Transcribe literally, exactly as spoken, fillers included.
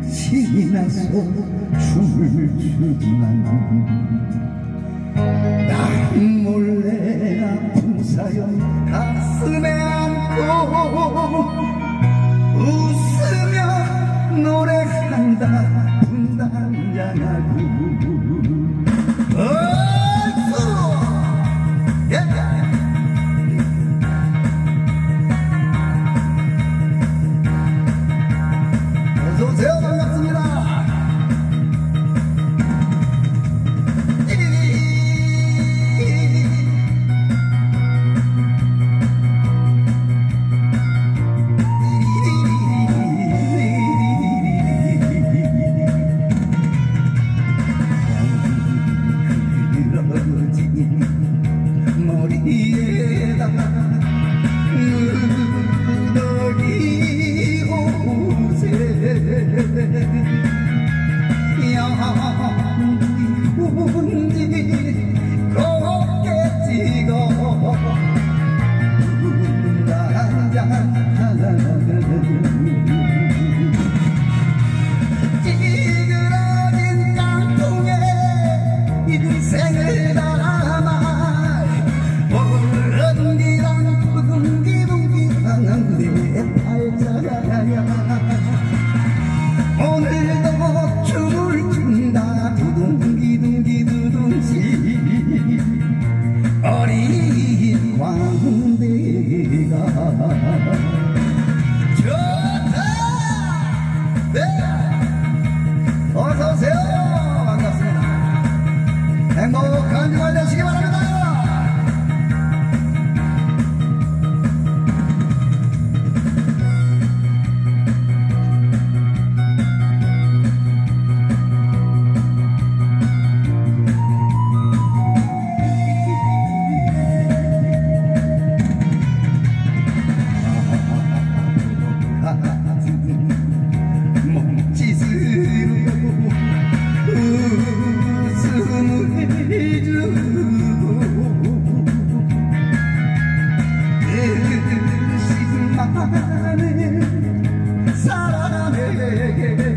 신이 나서 춤을 추지만 난 몰래 아픈 사연 가슴에 안고 웃으며 노래한다 분단장하고 어서오세요. 반갑습니다. 머리에다가 누더기 옷에 연기 훈지 곱게 찍어 찌그러진 깡통에 인생을 담아 어른기랑 부둥기둥기랑 내 팔자야 오늘도 춤을 춘다 두둥기둥기두둥지 어린 광대가 좋다. 네, 어서오세요. 반갑습니다. 행복한 주말 되시기 바랍니다. 몸짓으로 웃음을 주고 뜻이 많은 사람에게